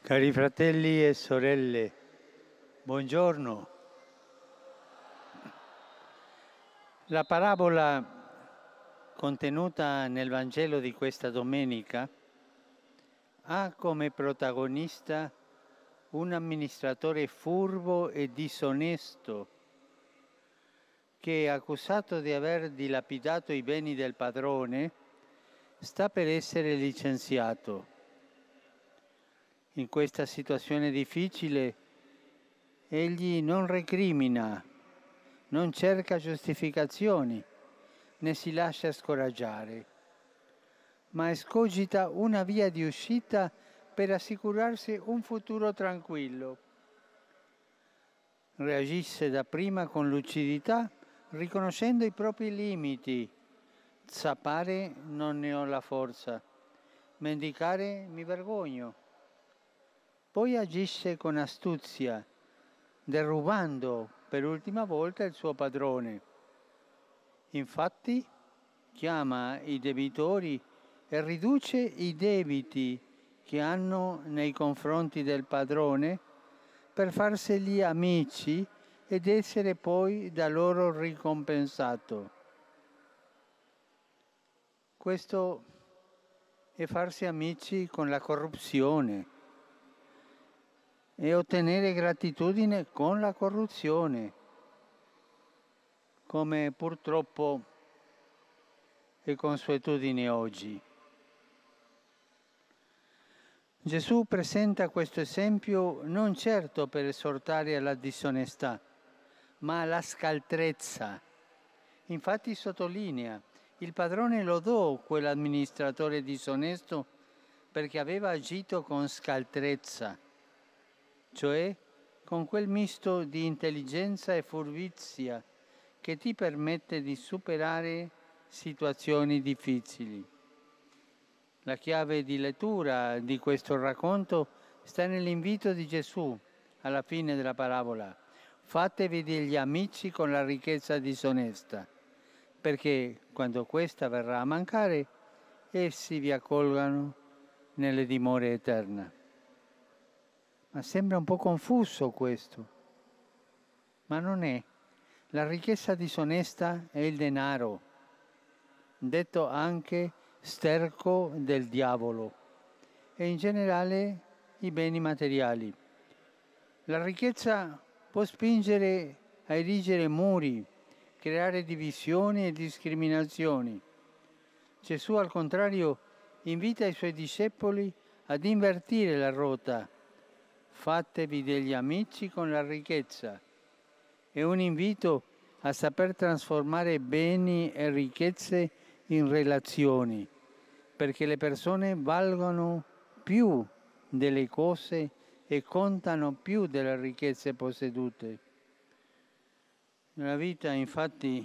Cari fratelli e sorelle, buongiorno. La parabola contenuta nel Vangelo di questa domenica ha come protagonista un amministratore furbo e disonesto che, accusato di aver dilapidato i beni del padrone, sta per essere licenziato. In questa situazione difficile egli non recrimina, non cerca giustificazioni, né si lascia scoraggiare, ma escogita una via di uscita per assicurarsi un futuro tranquillo. Reagisce dapprima con lucidità, riconoscendo i propri limiti. Zappare non ne ho la forza, mendicare mi vergogno. Poi agisce con astuzia, derubando per l'ultima volta il suo padrone. Infatti chiama i debitori e riduce i debiti che hanno nei confronti del padrone per farseli amici ed essere poi da loro ricompensato. Questo è farsi amici con la corruzione e ottenere gratitudine con la corruzione, come purtroppo è consuetudine oggi. Gesù presenta questo esempio non certo per esortare alla disonestà, ma alla scaltrezza. Infatti sottolinea: il padrone lodò quell'amministratore disonesto perché aveva agito con scaltrezza, cioè con quel misto di intelligenza e furbizia che ti permette di superare situazioni difficili. La chiave di lettura di questo racconto sta nell'invito di Gesù alla fine della parabola: fatevi degli amici con la ricchezza disonesta, perché quando questa verrà a mancare, essi vi accolgano nelle dimore eterne. Ma sembra un po' confuso questo, ma non è. La ricchezza disonesta è il denaro, detto anche sterco del diavolo, e in generale i beni materiali. La ricchezza può spingere a erigere muri, creare divisioni e discriminazioni. Gesù, al contrario, invita i suoi discepoli ad invertire la rotta. Fatevi degli amici con la ricchezza. È un invito a saper trasformare beni e ricchezze in relazioni, perché le persone valgono più delle cose e contano più delle ricchezze possedute. Nella vita, infatti,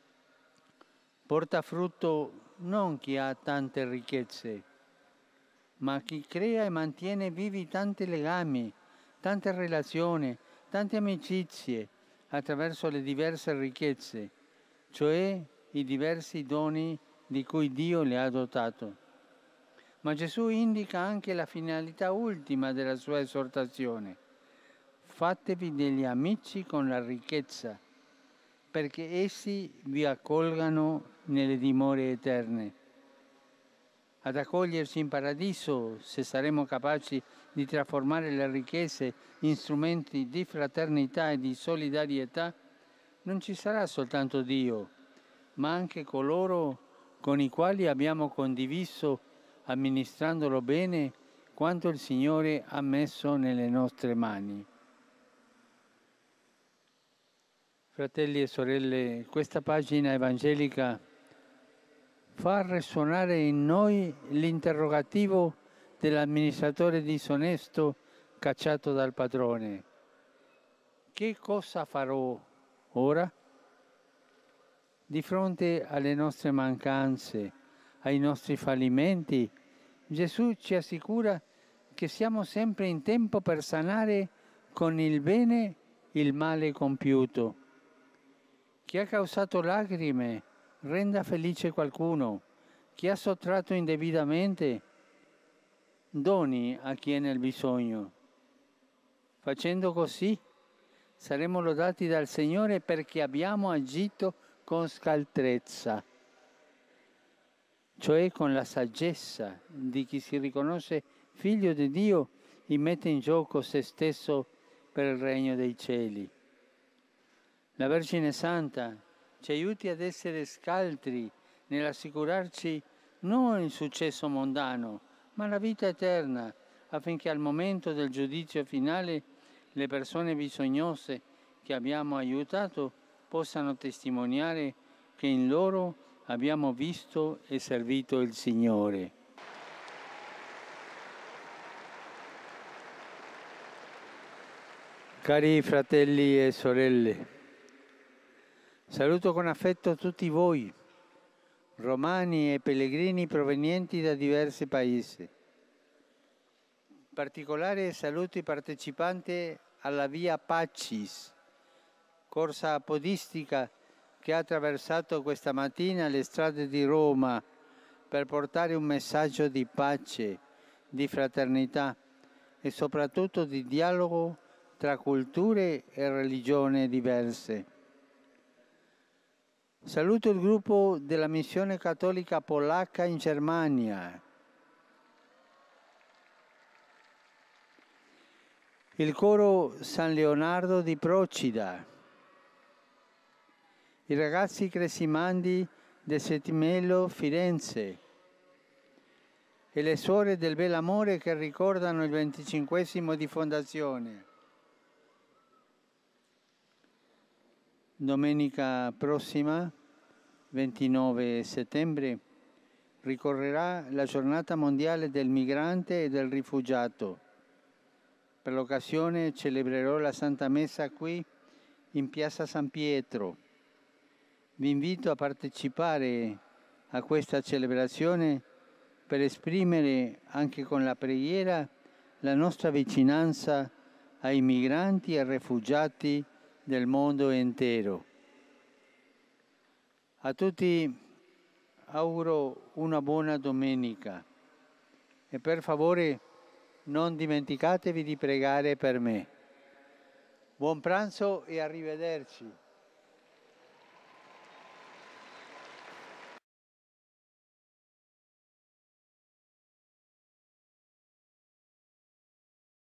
porta frutto non chi ha tante ricchezze, ma chi crea e mantiene vivi tanti legami, tante relazioni, tante amicizie attraverso le diverse ricchezze, cioè i diversi doni di cui Dio le ha dotato. Ma Gesù indica anche la finalità ultima della sua esortazione: fatevi degli amici con la ricchezza, perché essi vi accolgano nelle dimore eterne. Ad accoglierci in paradiso, se saremo capaci di trasformare le ricchezze in strumenti di fraternità e di solidarietà, non ci sarà soltanto Dio, ma anche coloro con i quali abbiamo condiviso, amministrandolo bene, quanto il Signore ha messo nelle nostre mani. Fratelli e sorelle, questa pagina evangelica fa risuonare in noi l'interrogativo dell'amministratore disonesto cacciato dal padrone. Che cosa farò ora? Di fronte alle nostre mancanze, ai nostri fallimenti, Gesù ci assicura che siamo sempre in tempo per sanare con il bene il male compiuto. Chi ha causato lacrime renda felice qualcuno. Chi ha sottratto indebitamente doni a chi è nel bisogno. Facendo così saremo lodati dal Signore perché abbiamo agito con scaltrezza, cioè con la saggezza di chi si riconosce figlio di Dio e mette in gioco se stesso per il regno dei cieli. La Vergine Santa ci aiuti ad essere scaltri nell'assicurarci non il successo mondano, ma la vita eterna, affinché al momento del giudizio finale le persone bisognose che abbiamo aiutato possano testimoniare che in loro abbiamo visto e servito il Signore. Cari fratelli e sorelle, saluto con affetto tutti voi, romani e pellegrini provenienti da diversi paesi. In particolare saluto i partecipanti alla Via Pacis, corsa podistica che ha attraversato questa mattina le strade di Roma per portare un messaggio di pace, di fraternità e soprattutto di dialogo tra culture e religioni diverse. Saluto il gruppo della Missione Cattolica Polacca in Germania, il coro San Leonardo di Procida, i ragazzi cresimandi del Settimello Firenze e le suore del Bell'Amore che ricordano il 25° di fondazione. Domenica prossima, 29 settembre, ricorrerà la giornata mondiale del migrante e del rifugiato. Per l'occasione celebrerò la Santa Messa qui in Piazza San Pietro. Vi invito a partecipare a questa celebrazione per esprimere anche con la preghiera la nostra vicinanza ai migranti e rifugiati del mondo intero. A tutti auguro una buona domenica e per favore non dimenticatevi di pregare per me. Buon pranzo e arrivederci.